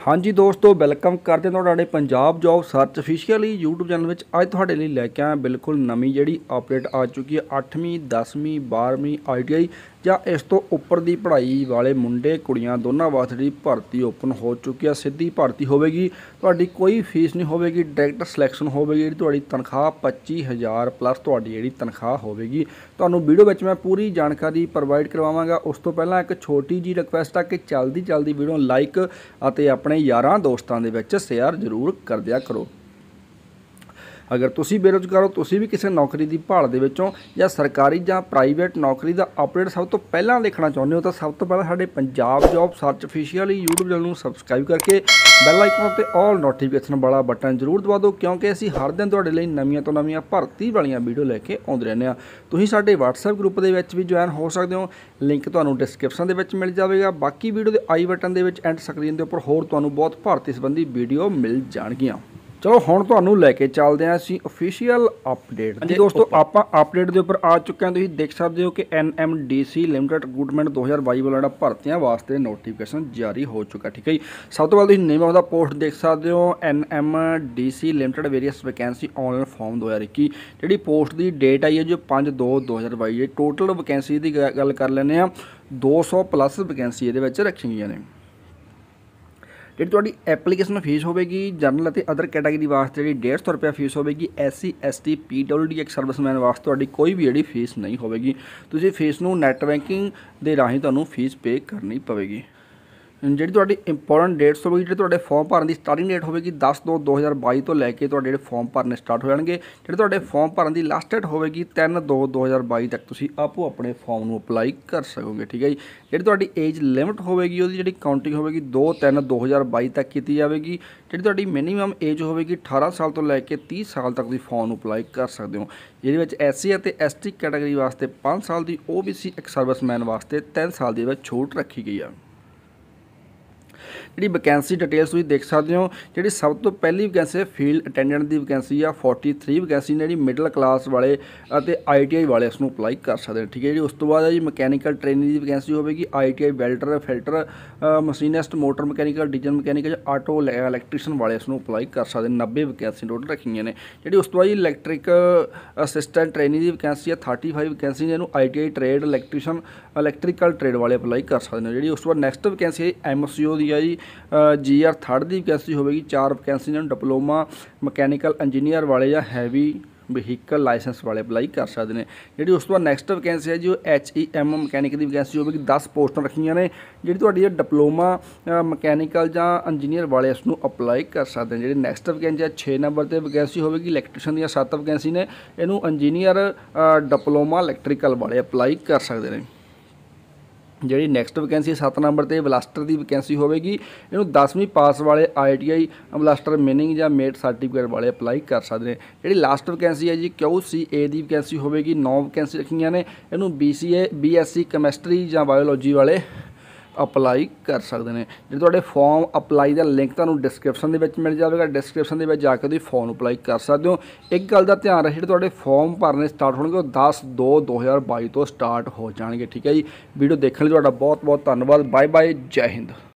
हाँ जी दोस्तों, वेलकम करते हैं तुहाडे Punjab job search officially YouTube channel में। अज तुहाडे लई लैके आए बिल्कुल नवीं जिहड़ी अपडेट आ चुकी है। 8वीं 10वीं 12वीं ITI ਜਾਂ इस तो उपर की पढ़ाई वाले मुंडे कुड़ियां दोनों वास्ते जी भर्ती ओपन हो चुकी है। सीधी भर्ती होगी, तुहाडी कोई फीस नहीं होगी, डायरैक्ट सिलैक्शन होगी। तुहाडी तनख्वाह 25,000 प्लस तुहाडी जिहड़ी तनख्वाह होगी। तुहानूं वीडियो में मैं पूरी जानकारी प्रोवाइड करवावांगा। उस तो पहला एक छोटी जी रिक्वेस्ट है कि चलदी वीडियो लाइक अते अपने यारां दोस्तां दे विच शेयर जरूर कर दिया करो। अगर तुसी बेरोजगार हो, तुसी भी किसी नौकरी की भाल दे विचों या सरकारी या प्राइवेट नौकरी का अपडेट सब तो पहला देखना चाहुंदे हो, तो सब तो पहला साडे Punjab job search official YouTube channel subscribe करके बैल आइकन ते ऑल नोटिफिकेशन वाला बटन जरूर दबा दो, क्योंकि असीं हर दिन तुहाडे लई नवीं तो नवीं भर्ती वालियां वीडियो लैके आउंदे रहंदे आ। तुसीं साडे WhatsApp ग्रुप दे विच भी ज्वाइन हो सकदे हो, लिंक तुहानूं डिस्क्रिप्शन दे विच मिल जाएगा। बाकी वीडियो के आई बटन दे विच एंड स्क्रीन के उपर होर तुहानूं बहुत भर्ती संबंधी वीडियो मिल जाणगियां। चलो हुण तुहानूं लैके चलते हैं असीं ऑफिशियल अपडेट। जी दोस्तों, आपां अपडेट के उपर आ चुके हैं। तुसीं देख सकते हो कि NMDC लिमिटेड रिक्रूटमेंट 2022 वाला भर्तियां वास्ते नोटिफिकेशन जारी हो चुका। ठीक है जी, सब तो पहले तुसीं नेम ऑफ द पोस्ट देख सकते हो, NMDC limited various vacancy online form 2021। जी पोस्ट की डेट आई है जो 5/2/2022। टोटल वैकेंसी की गल कर लैंदे आ, 200 प्लस वैकेंसी ये रखी गई ने। जी तुहाडी एप्लीकेशन फीस होगी जनरल और अदर कैटेगरी वास्ते जी 150 रुपया फीस होगी। SC ST PWD ex serviceman वास्ते तुहाडी कोई भी जी फीस नहीं होगी। तुसीं फीस नूं नैट बैंकिंग के राही तुहानूं फीस पे करनी पवेगी। जी तुहाडी इंपोर्टेंट डेट्स होगी, जी तुहाडे फॉर्म भरने की स्टार्टिंग डेट होगी 10/2/2022 तो लैके तुहाडे जिहड़े फॉर्म भरने स्टार्ट हो जाएंगे। जी तुहाडे फॉर्म भरने की लास्ट डेट होगी 3/2/2022 तक तुसीं आपो अपने फॉर्म नूं अपलाई कर सकोगे। ठीक है जी, जी तुहाडी एज लिमिट होगी उहदी जिहड़ी काउंटिंग होगी 2/3/2022 तक की जाएगी। जी तुहाडी मिनीमम एज होगी 18 साल तो लैके 30 साल तक तुसीं फॉर्म नूं अपलाई कर सकते हो। जिहदे विच SC और ST कैटेगरी वास्ते 5 साल की, OBC एक सर्विसमैन वास्ते 3 साल की छूट रखी गई है। जी वैकेंसी डिटेल्स तुसीं देख सकते हो, जी सब तो पहली वैकेंसी फील्ड अटेंडेंट की वैकेंसी आ 43 वैकेंसी ने जी मिडल क्लास वाले ITI वाले इसनूं अपलाई कर सकते हैं। ठीक है जी, उस तो बाद जी मकैनिकल ट्रेनिंग की वैकेंसी होगी ITI welder fitter machinist motor mechanical diesel mechanical auto electrician वाले इसनूं अपलाई कर सकते हैं। 90 वैकेंसी टोटल रखी ने। जी उस तो बाद इलैक्ट्रिक असिस्टेंट ट्रेनिंग की वैकेंसी है 35 वैकेंसी ने ITI trade electrician electrical trade वाले अपलाई कर सकते हैं। जी उस तो बाद नैक्सट वैकेंसी है MCO की है जी GR 3rd की वैकेंसी होगी। 4 वैकेंसी ने डिप्लोमा मकैनिकल इंजीनियर वाले या हैवी वहीकल लाइसेंस वाले अपलाई कर सकते हैं। जी उस तो बाद नैक्सट वैकेंसी है जो HEM मकैनिक की वैकेंसी होगी 10 पोस्टां रखियां ने। जी तुहाडी डिप्लोमा मकैनिकल या इंजीनियर वाले इसनूं अपलाई कर सकते हैं। जी नैक्सट वैकेंसी है 6 नंबर पर वैकेंसी होगी इलैक्ट्रीशियन दी 7 वैकेंसी ने, इनू इंजीनियर डिप्लोमा इलैक्ट्रिकल वाले अपलाई कर सकते हैं। जी नैक्सट वैकेंसी 7 नंबर पर बलास्टर की वैकेंसी होगी, इनू 10वीं पास वाले ITI बलास्टर मीनिंग या मेट सर्टिफिकेट वाले अपलाई कर सकते हैं। जी लास्ट वैकेंसी है जी QCA की वैकेंसी होगी 9 वैकेंसी रखियां ने, इनू BCA BSc कैमिस्ट्री या बायोलॉजी वाले अपलाई कर सकते हैं। जो तुहाडे फॉर्म अपलाई का लिंक तुहानूं डिस्क्रिप्शन दे विच मिल जाएगा, डिस्क्रिप्शन दे विच जाके तुसीं फॉर्म अपलाई कर सकते हो। एक गल का ध्यान रखिए, जो तुहाडे फॉर्म भरने स्टार्ट होणगे 10/2/2022 तो स्टार्ट हो जाएंगे। ठीक है जी, वीडियो देखने लई तुहाडा बहुत बहुत धन्नवाद। बाय बाय, जय हिंद।